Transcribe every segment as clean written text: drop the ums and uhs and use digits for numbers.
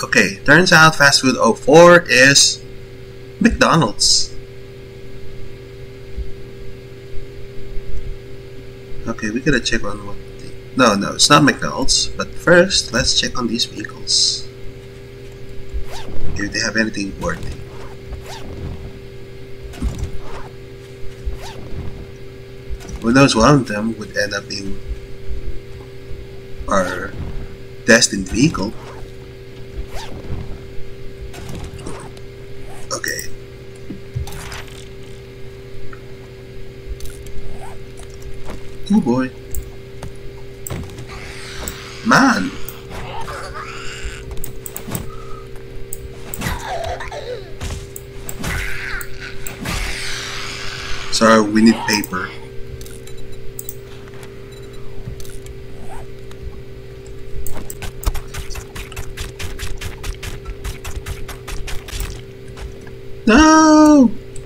Okay, turns out fast food 04 is McDonald's. Okay, we gotta check on what. No, it's not McDonald's. But first, let's check on these vehicles. If they have anything worthy. Who knows, one of them would end up being our destined vehicle. Okay. Oh boy. Man! Sorry, we need paper. No!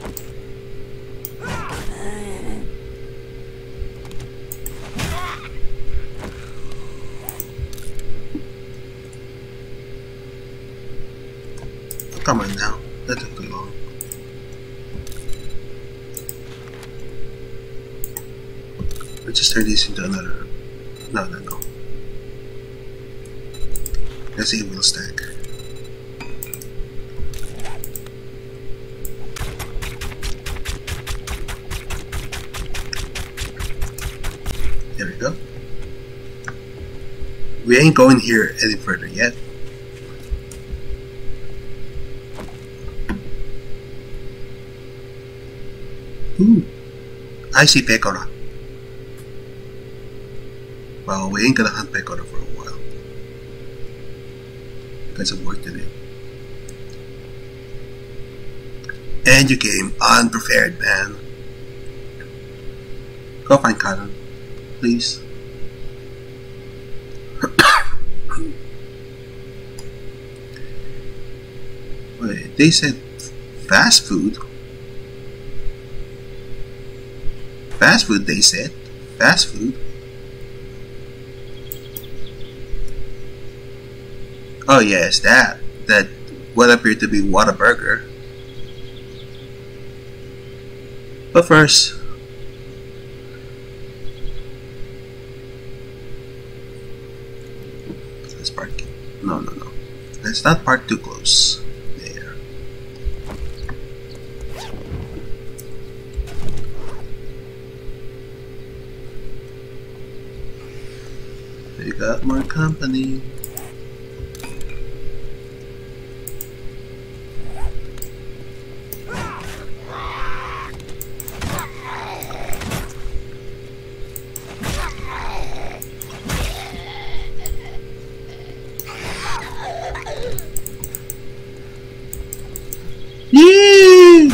Come on now, that took too long. Let's just turn this into another. No. Let's see, wheel stack. There we go. We ain't going here any further yet. Ooh, I see Pecora. Well, we ain't gonna hunt Pecora for a while. Got some work to do. And you came unprepared, man. Go find Cotton, please. Wait, they said fast food. Fast food, they said. Fast food. Oh yes, that what appeared to be Whataburger. But first, let's park. No. Let's not park too close. There. We got more company. Yee!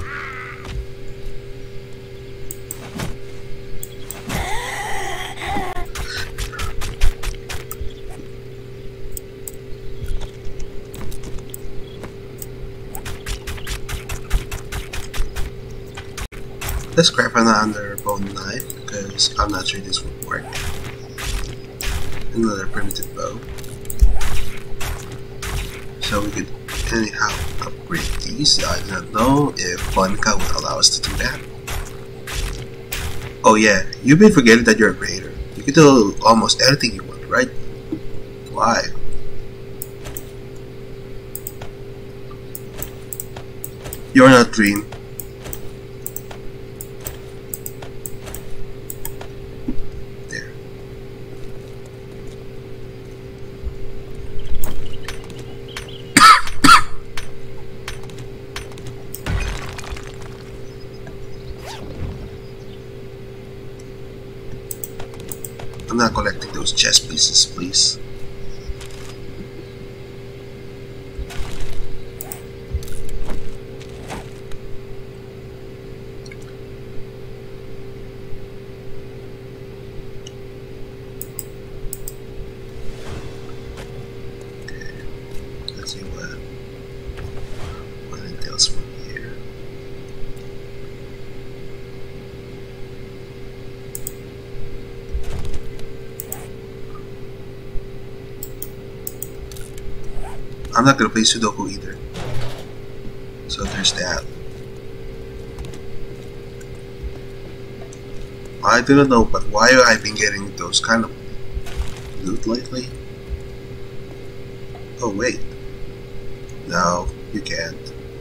Let's grab another bone knife because I'm not sure this would work. Another primitive bow. So we could anyhow upgrade these. I do not know if Bonica will allow us to do that. Oh yeah, you've been forgetting that you're a creator. You can do almost anything you want, right? Why? You're not Dream. There. I'm not collecting those chess pieces, please. Let's see what it tells from here. I'm not gonna play Sudoku either. So there's that. I do not know, but why have I been getting those kind of loot lately? Oh wait. No, you can't.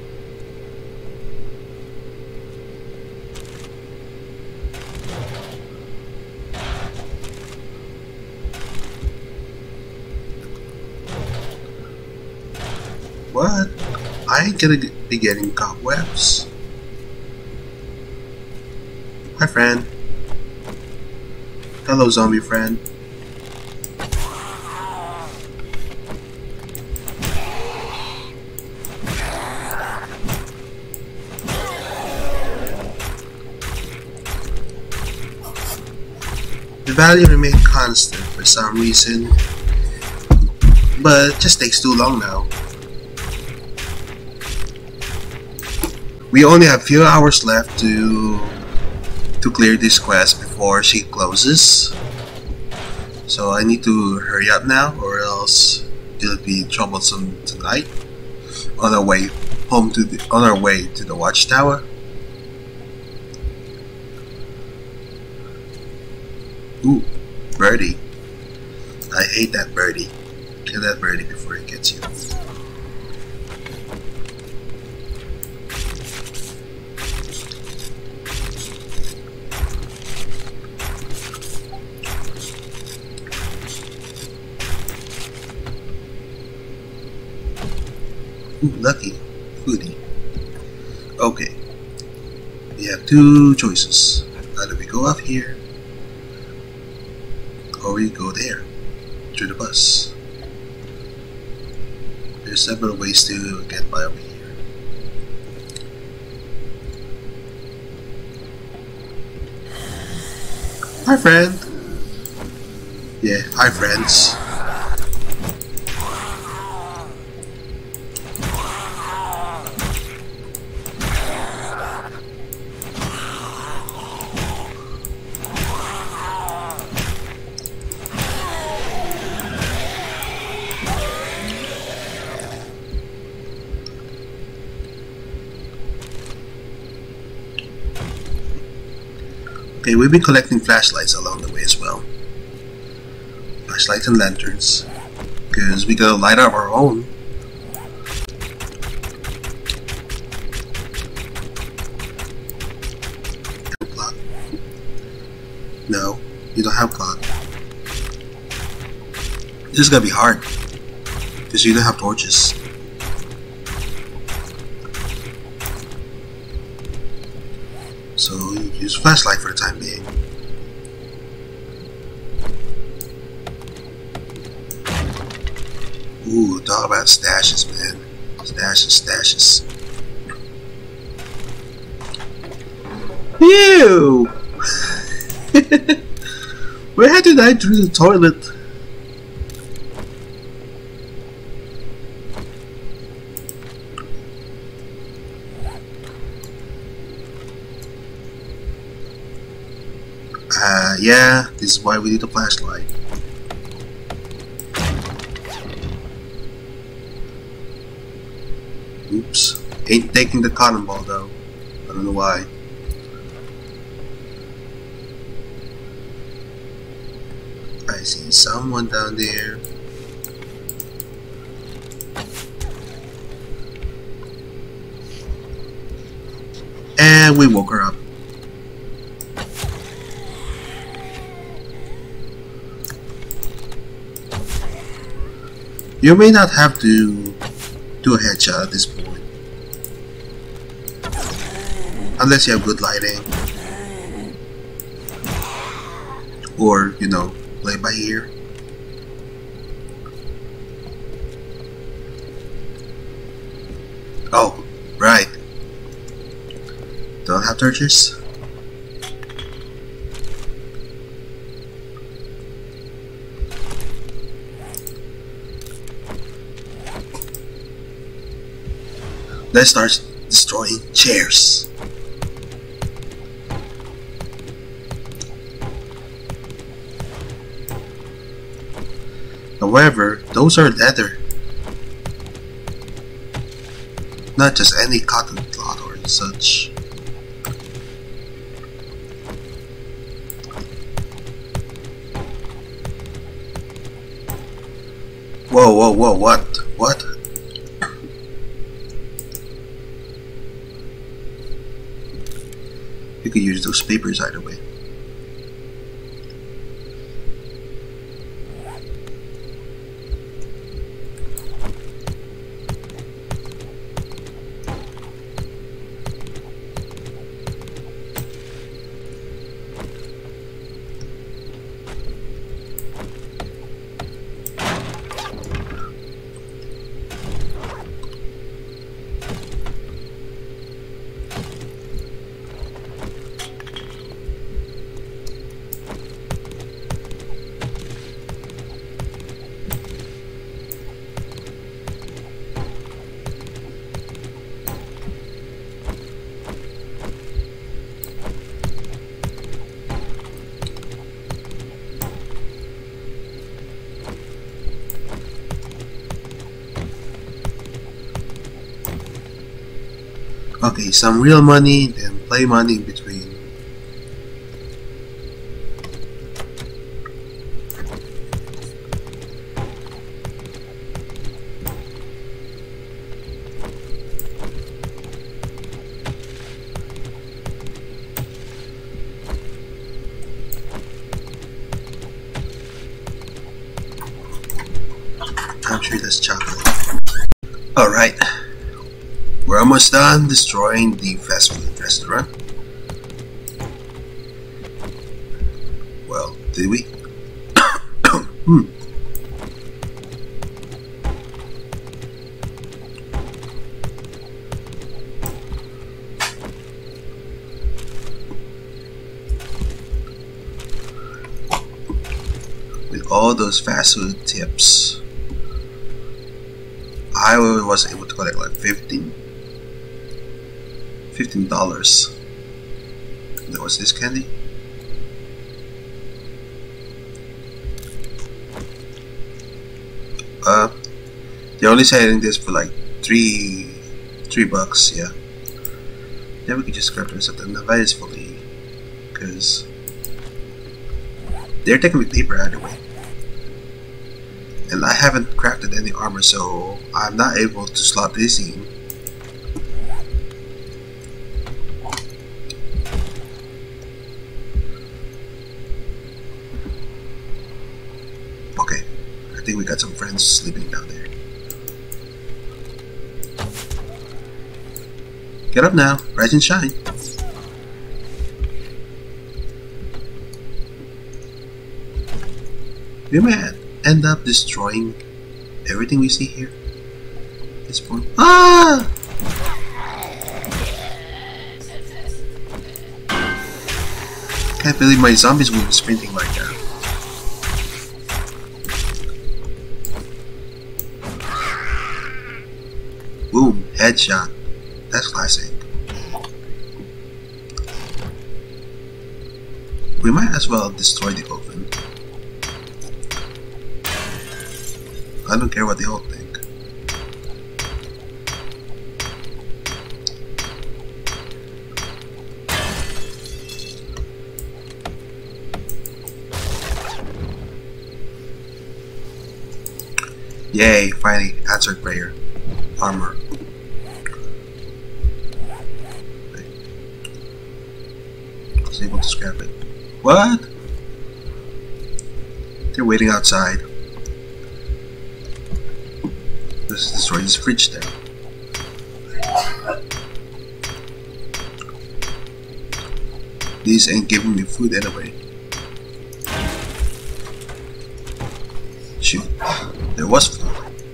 What? I ain't gonna be getting cobwebs. Hi friend. Hello zombie friend. The value remained constant for some reason, but it just takes too long now. We only have few hours left to clear this quest before she closes, so I need to hurry up now, or else it'll be troublesome tonight on our way home on our way to the watchtower. Ooh, birdie! I hate that birdie. Kill that birdie before it gets you. Ooh, lucky. Goody. Okay. We have two choices. Either we go up here, or we go there, through the bus. There's several ways to get by over here. Hi friend! Yeah, hi friends. Okay, we've been collecting flashlights along the way as well. Flashlights and lanterns. Because we gotta light up our own. Clock. No, you don't have clock. This is gonna be hard. Because you don't have torches. So use flashlight for the time being. Ooh, talk about stashes, man. Stashes. Ew! Where did I do the toilet? Yeah, this is why we need a flashlight. Oops. Ain't taking the cotton ball though. I don't know why. I see someone down there. And we woke her up. You may not have to do a headshot at this point, unless you have good lighting, or you know, play by ear. Oh, right. Don't have torches? Let's start destroying chairs. However, those are leather. Not just any cotton cloth or such. Whoa, whoa, whoa, what? What? You could use those papers either way. Okay, some real money, then play money in between. I'm sure that's chocolate. Alright. We're almost done destroying the fast food restaurant. Well, did we? With all those fast food tips, I was able to collect like $15. That was this candy. They're only selling this for like $3, yeah. Yeah, we could just grab the rest of the Navies fully, because they're taking with paper either way. And I haven't crafted any armor, so I'm not able to slot this in. Okay, I think we got some friends sleeping down there. Get up now, rise and shine. We might end up destroying everything we see here at this point. Ah! Can't believe my zombies were sprinting like that. Boom, headshot. That's classic. We might as well destroy the oven. I don't care what they all think. Yay, finally answered prayer. Armor. I was able to scrap it. What? They're waiting outside. Let's destroy this fridge there. These ain't giving me food anyway. Shoot, there was food.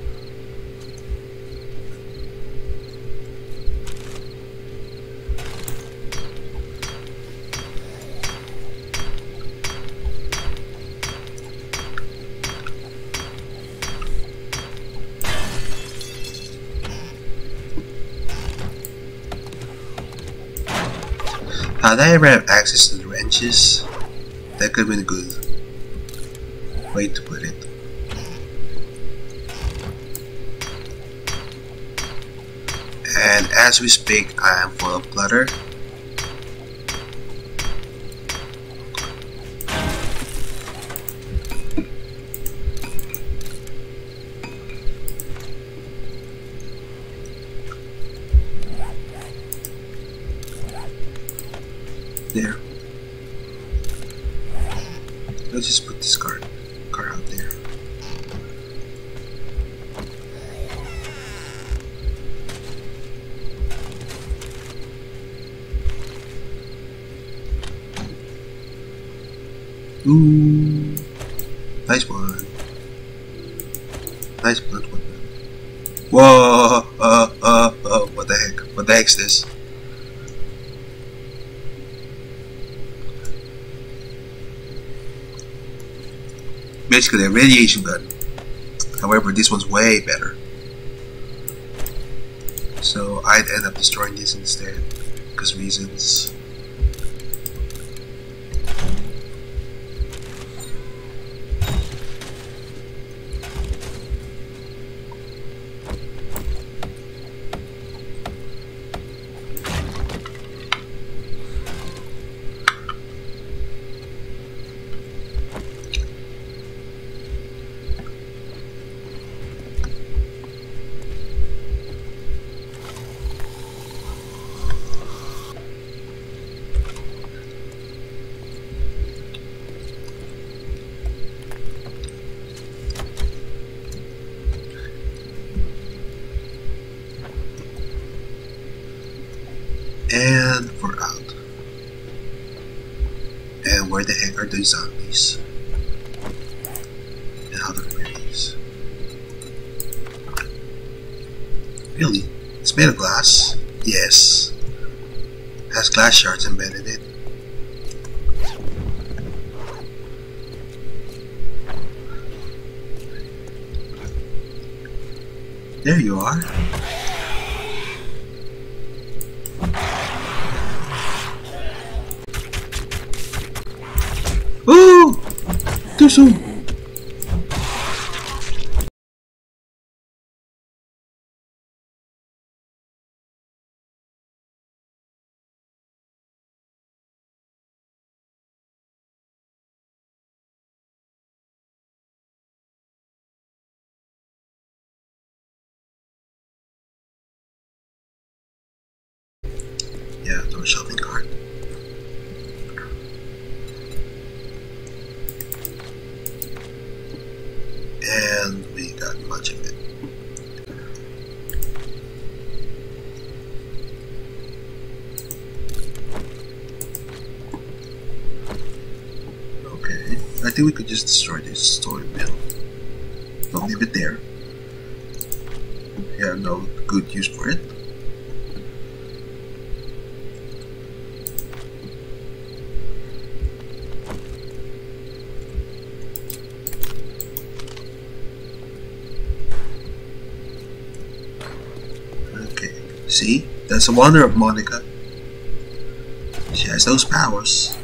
Had I ever have access to the wrenches, that could have been a good way to put it. And as we speak, I am full of clutter. There. Let's just put this car out there. Ooh, nice one. Nice blunt one. Whoa! What the heck? What the heck's this? Basically a radiation gun. However, this one's way better. So I'd end up destroying this instead, because reasons. And we're out. And where the heck are those zombies? And how do I wear these? Really? It's made of glass? Yes. Has glass shards embedded in it. There you are. Ooh! Too soon! Yeah, to a shopping cart. And we got much of it. Okay, I think we could just destroy this story mill. Don't leave it there. Yeah, no good use for it. See? That's the wonder of Monica. She has those powers.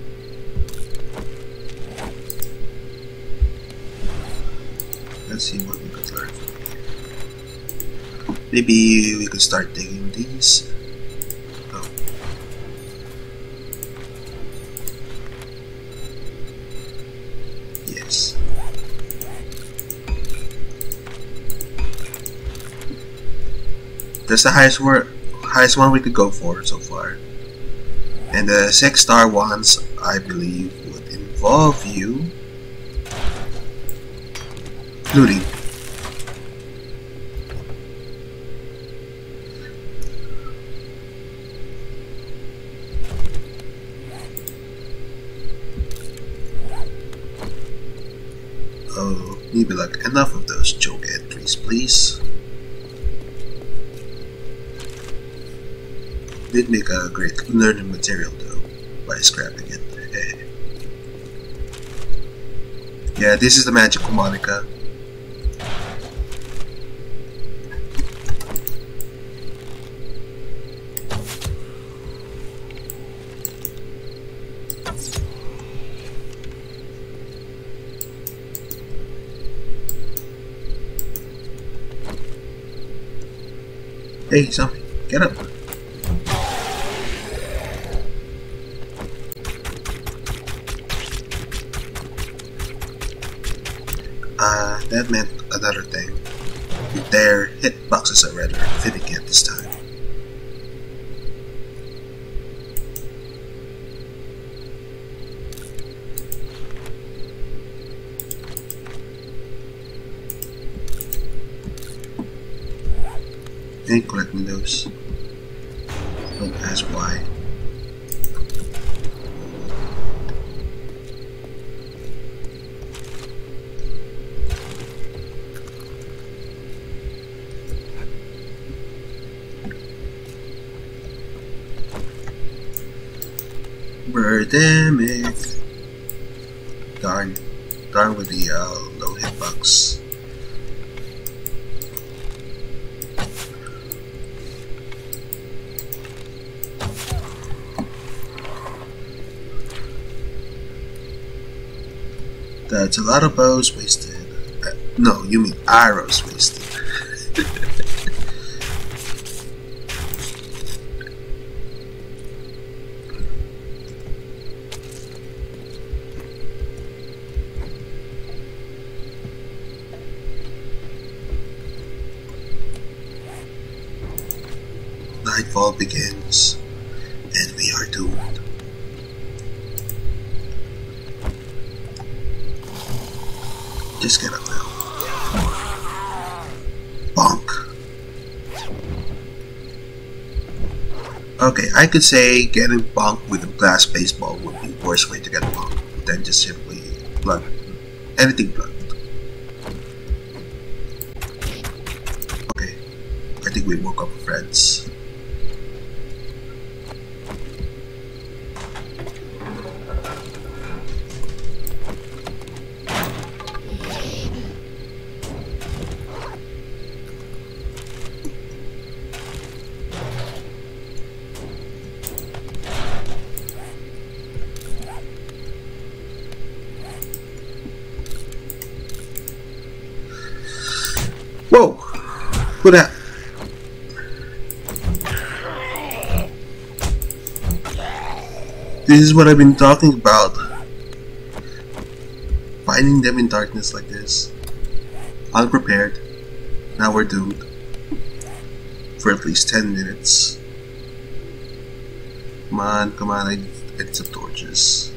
Let's see what we could learn from here. Maybe we could start digging these. Oh. Yes. That's the highest one we could go for so far. And the 6-star ones, I believe, would involve you looting. Oh, maybe like enough of those joke entries, please. Did make a great learning material though, by scrapping it. Yeah, this is the magical Monica. Hey, zombie. Get up. That meant another thing. Their hitboxes are rather finicky at this time. Ain't collecting those. Don't ask why. Birdemic. Darn with the low hitbox. That's a lot of bows wasted. No, you mean arrows wasted. Nightfall begins, and we are doomed. Just get up now. Bonk. Okay, I could say getting bonked with a glass baseball would be the worst way to get bonked than just simply blunt. Anything blunt. Okay, I think we woke up friends. Whoa! Who that? This is what I've been talking about. Finding them in darkness like this. Unprepared. Now we're doomed. For at least 10 minutes. Come on, I need some torches.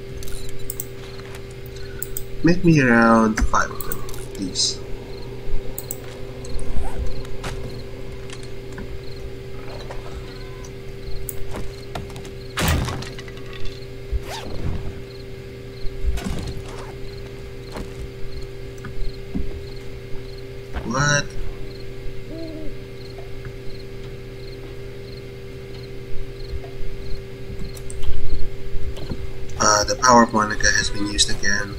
Make me around 5 of them, please. What? The power of Monica has been used again.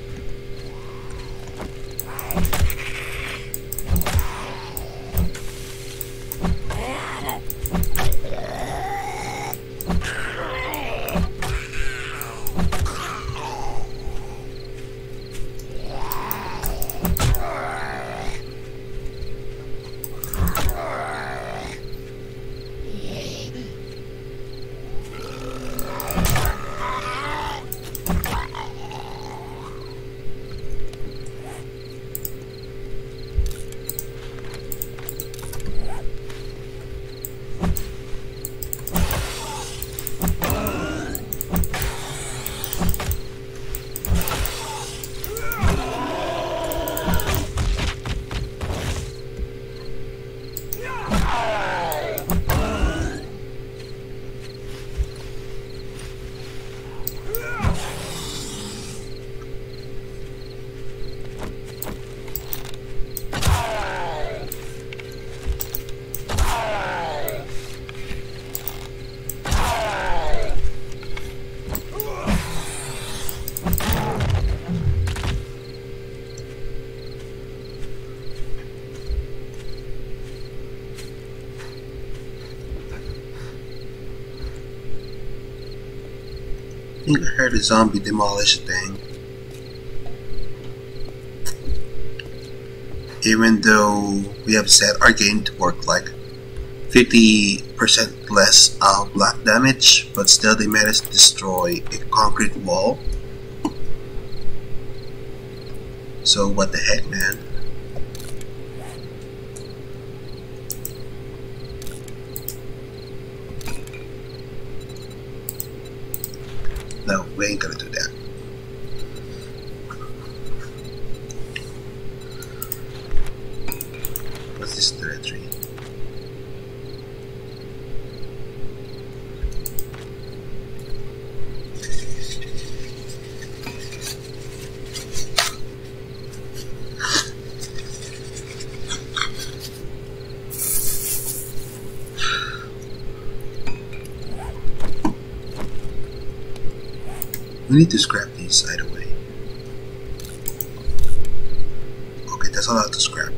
I think I heard a zombie demolish a thing. Even though we have set our game to work like 50 8% less black damage, but still they managed to destroy a concrete wall. So what the heck, man? No, we ain't gonna do that. What's this territory? We need to scrap these either way. Okay, that's allowed to scrap.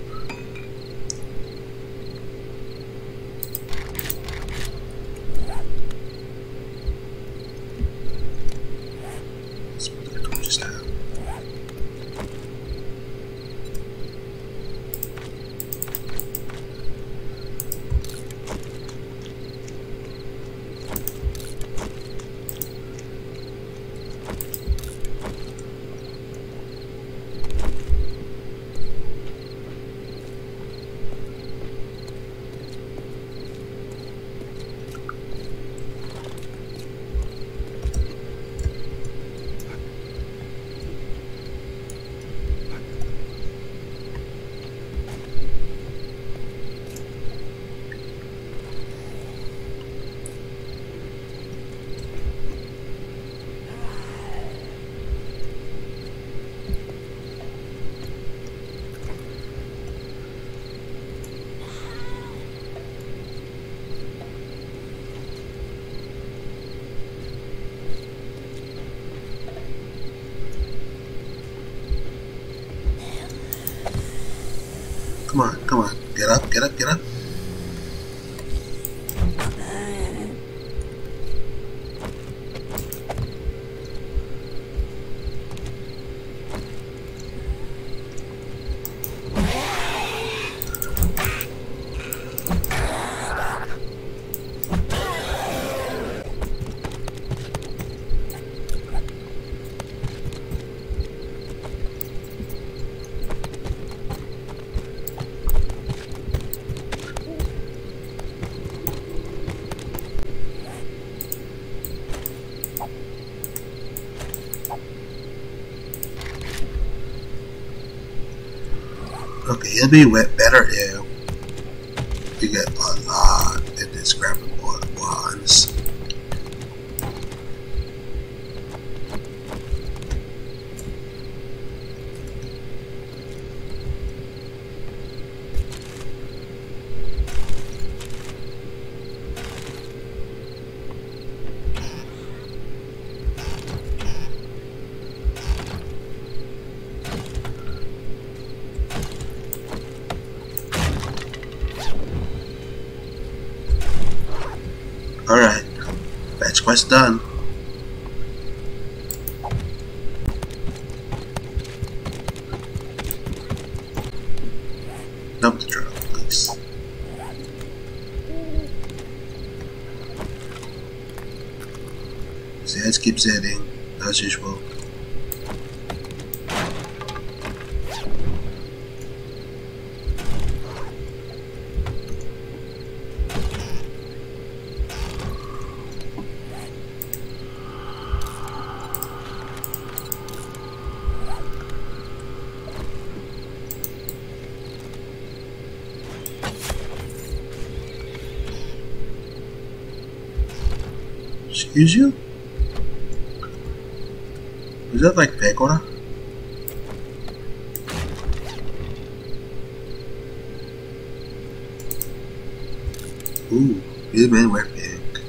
Let's put the torches down. Come on, come on. Get up, get up, get up. Okay, it'll be better if you get a lot of this scrap all at once. Alright, fetch quest done. Dump the truck, please. Zeds keeps hitting, as usual. Excuse you? Is that like Pecora? Ooh, these men wear pink.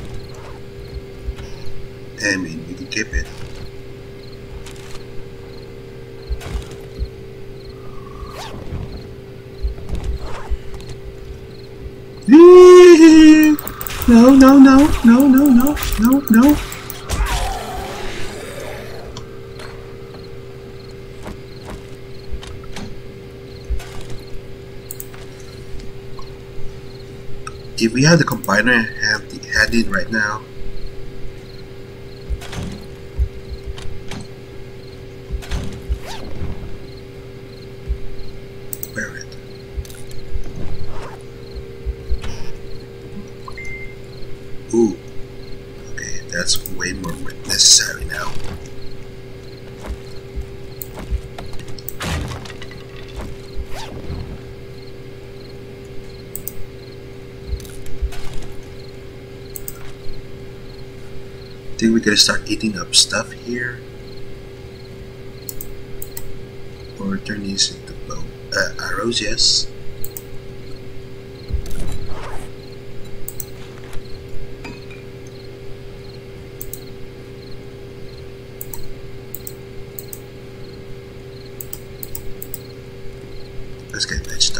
I mean, we can keep it. No, no, no, no, no, no, no, no. If we had the combiner handy right now. Where it? Ooh. Okay, that's way more necessary now. I think we're gonna start eating up stuff here, or turn these into arrows. Yes. Let's get matched up.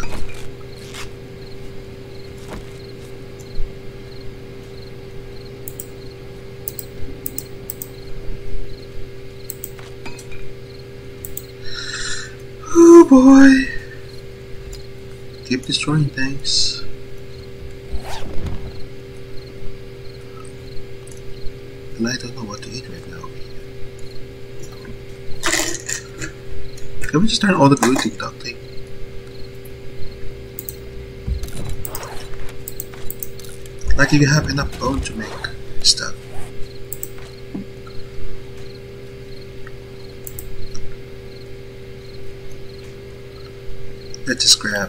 Oh boy! Keep destroying things. And I don't know what to eat right now. Can we just turn all the food to ducting? Like you have enough bone to make stuff. Let's just grab.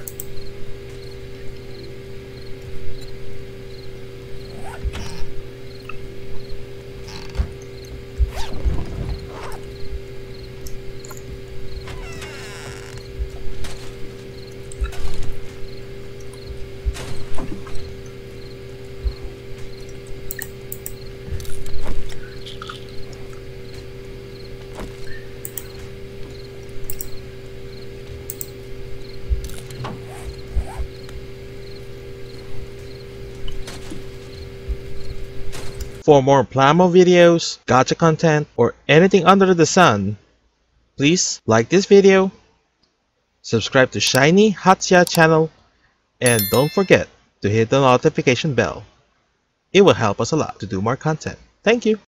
For more Plamo videos, gacha content, or anything under the sun, please like this video, subscribe to Shiny Hatsuya channel, and don't forget to hit the notification bell. It will help us a lot to do more content. Thank you!